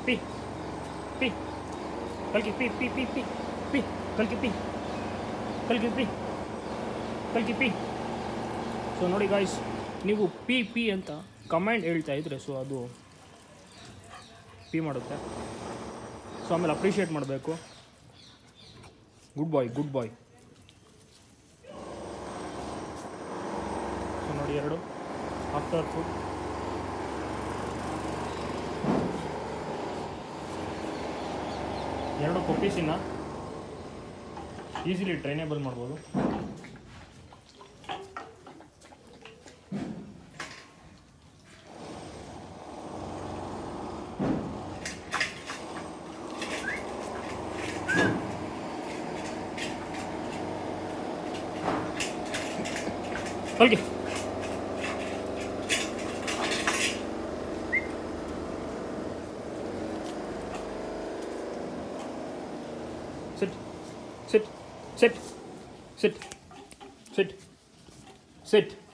P P ಕಲ್ಕಿ P P P P P ಕಲ್ಕಿ P ಕಲ್ಕಿ ಪಿ ಕಲ್ಕಿ ಪಿ. ಸೊ ನೋಡಿ ಗಾಯ್ಸ್, ನೀವು ಪಿ ಪಿ ಅಂತ ಕಮೆಂಟ್ ಹೇಳ್ತಾ ಇದ್ರೆ ಸೊ ಅದು ಪಿ ಮಾಡುತ್ತೆ. ಸೊ ಆಮೇಲೆ ಅಪ್ರಿಷಿಯೇಟ್ ಮಾಡಬೇಕು. Good boy good boy. So ನೋಡಿ 2 ಆಫ್ಟರ್ ಫುಡ್. ಎರಡು ಪಪ್ಪೀಸಿನ ಈಸಿಲಿ ಟ್ರೈನೇಬಲ್ ಮಾಡ್ಬೋದು. Okay. Sit, sit, sit, sit, sit, sit.